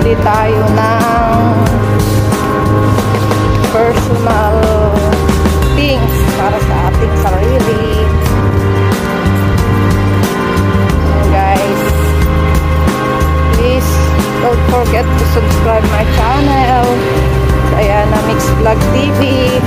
bibili tayo ng personal things para sa ating sarili. Guys, please don't forget to subscribe my channel, Diana Mix Vlog TV.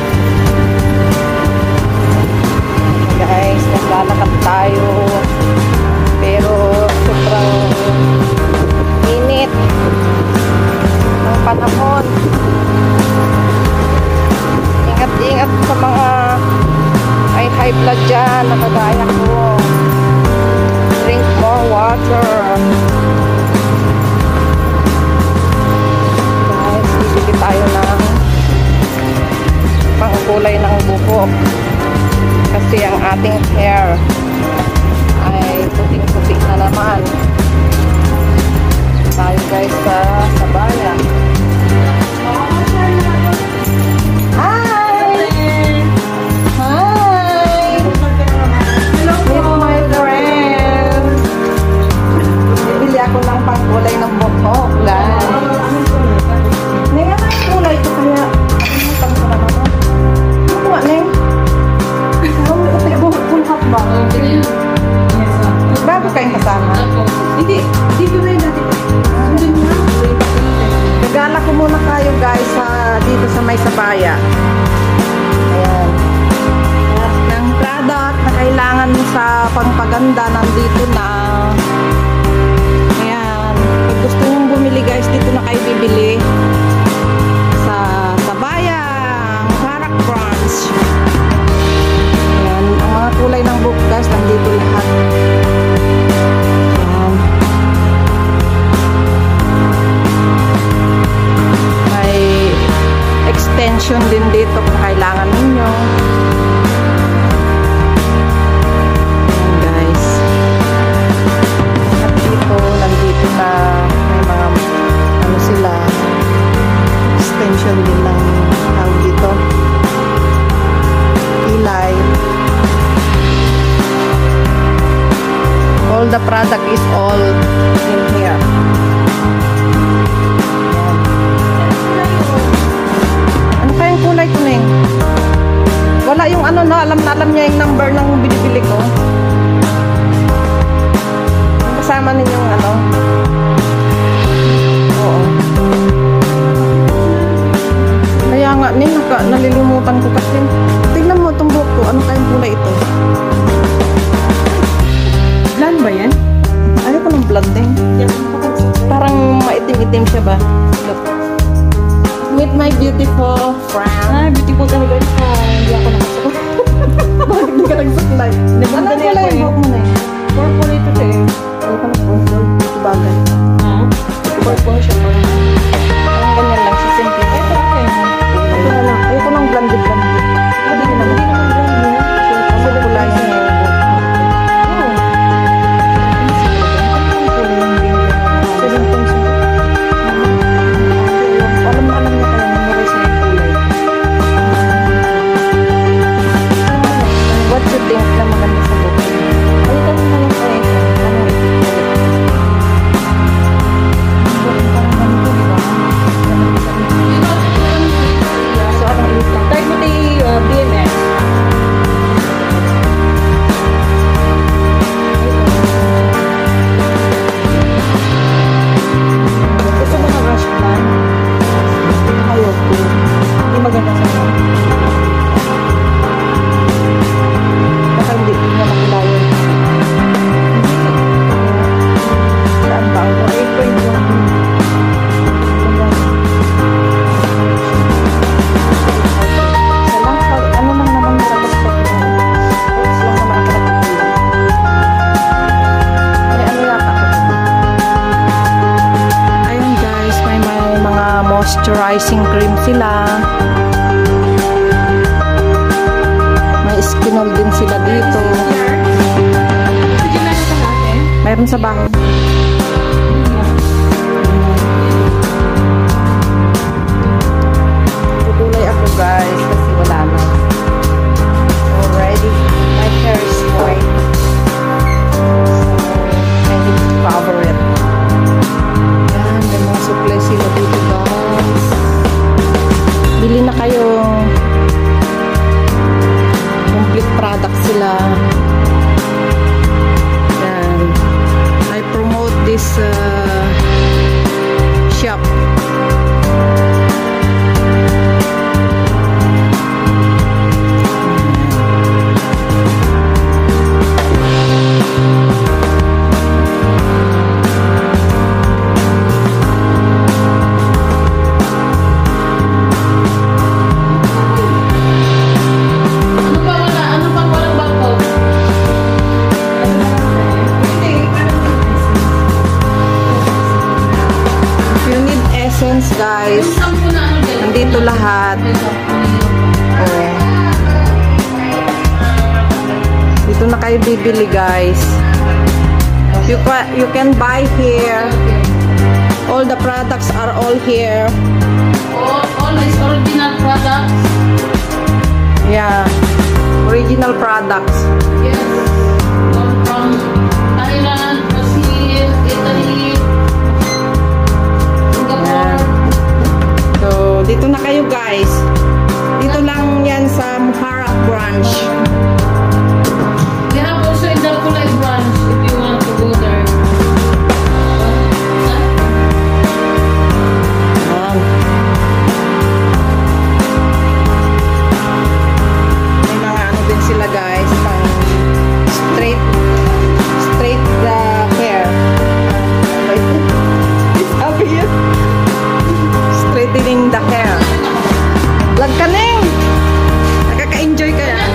Guys, naglalakad tayo pero sobrang init ng panahon. Ingat-ingat sa mga may high blood dyan na kagaya ko. Drink more water. Guys, bibili tayo ng pangkulay ng buhok kasi ang ating hair ay puting-puti na naman. Tayo guys sa bayan. Hi! Hi! Hello po, my friend. Bibili ako ng pangkulay ng buhok, guys. Neng, ano yung kulay ko kaya? Ano yung pangkulay mo? Ano ba, Neng? Ano yung buhok ba? Bago kayong kasama? Hindi ko na yun natin. Nagala ko muna tayo guys dito sa may sabaya. Ayan. Lahat ng product na kailangan mo sa pangpaganda nandito na. Ayan. Kung gusto mong bumili guys, dito na kayo bibili. Sa sabaya, Harak Branch. Ayan. Ang mga kulay ng buhok guys, nandito lahat. Ayan. May extension din dito kung kailangan ninyo. Ayan guys. At dito, nandito na may mga ano sila, extension din ng tawag dito, kilay. All the product is all in here. Ano kayang kulay ko, Neng? Wala yung ano na, alam niya yung number ng binibili ko. Kasama ninyong ano. Oo. Kaya nga, Neng, nalilimutan ko kasi. Tignan mo itong buhok ko. Ano kayang kulay ito? Blonde ba yan? Ayaw ko ng blonde din. Parang maitim-itim siya ba? Look. With my beautiful friend. Beautiful talaga yun. Hindi ako nakasuot. Bakit hindi ka nagsuklay? Ano ang kulay yung buhok mo na eh? Purple ito eh. Ayaw ko ng purple. Ito bagay. Purple siya. Parang ganyan lang siya. Simple. Ito ako eh. Ito na lang. Ayaw ko ng blonde-blonde. Hindi naman blonde. Kasi kulay niya. Moisturizing cream sila. May skinol din sila dito. Mayroon sa bahay. Tutulay ako guys kasi wala na. Already, my hair is white. So, I need to cover it. Yan, may mga supply sila. shop. Guys, nandito lahat. Oh. Dito na kayo bibili, guys. You can buy here. All the products are all here. All is original products. Yeah, original products. Yes, from Thailand, Brazil, Italy, Singapore. So, dito na kayo, guys. Dito lang yan sa Muharraq branch. They have also in the Kulay branch if you want to go there. May mga ano din sila, guys. Pang straight the hair. Straightening the hair. Lag ka, Neng! Nakaka-enjoy ka yan.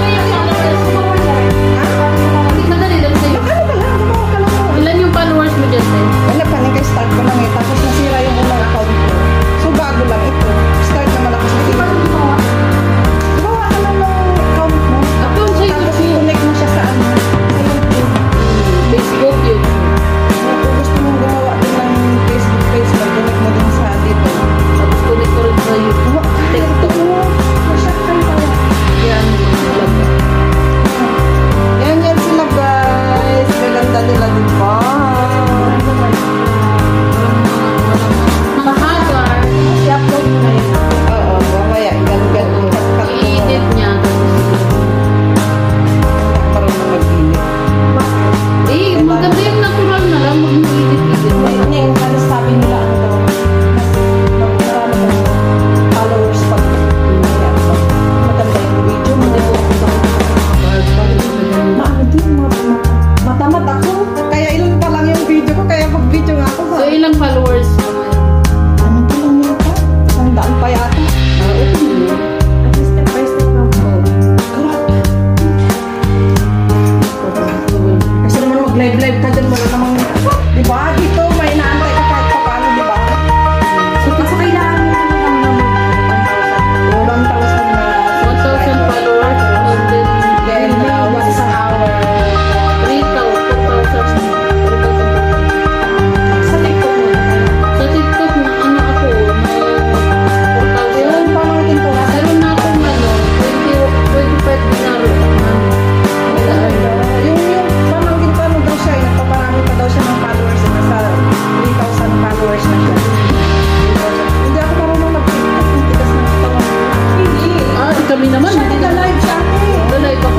Madali lang sa'yo. Ilan yung followers mo dyan, eh? Wala pa, nag-start ko lang eh. Tapos nasira yung unang account ko. So, bago lang ito. Start na malakas na ito. Gawa ka lang ng account mo. Account sa Tapos YouTube. connect mo siya sa ano. Sa YouTube. Facebook, YouTube. Kung gusto mong gumawa din ng Facebook page, connect mo din sa dito. Tapos connect ko rin sa YouTube. TikTok mo. Masyad kayo pala. Yan. Yan sila, guys. Kaganda nila din pa. Mahagar. I-upload mo na yun. Oo, mamaya. Igan-gan mo. I-edit niya. Marunong mag-edit. Eh, maganda yung natural na lang. Huwag mo edit-edit. Hindi, halos sabi nila ano daw. Mas marami daw followers pag maganda yung video. Maano din, matamad ako. Kaya ilan pa lang yung video ko. Kaya mag-video nga ako. So, ilang followers mo ngayon? Ano ko lang yun pa? 100 pa yata. At least step by step lang po. Kasi naman mag-live-live ka dyan. Wala namang, di ba? Dito may inaantay ka kahit pa paano, di ba? So, kasi kailangan mo lang naman 1,000 na 1,000 followers. then once isang hour. 3,000. Sa TikTok mo. Sa TikTok na ano ako, na 4,000. Yung pamangkin ko nga. Meron na akong ano, 25 dinar. Yung pamangkin ko ano daw siya, nagpaparami pa daw siya ng followers. Nasa 3,000 followers na siya. Hindi ako marunong mag-TikTok. Yung tigas ng katawan. Hindi. Ah, kami naman. Siya nag-live siya. Live ako,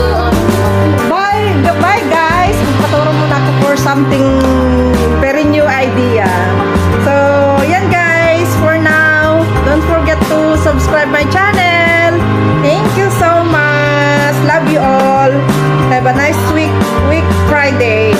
Bye guys! Magpaturo muna ako for something very new idea. So, yan guys. For now, don't forget to subscribe my channel. Thank you so much. Love you all. Have a nice week Friday.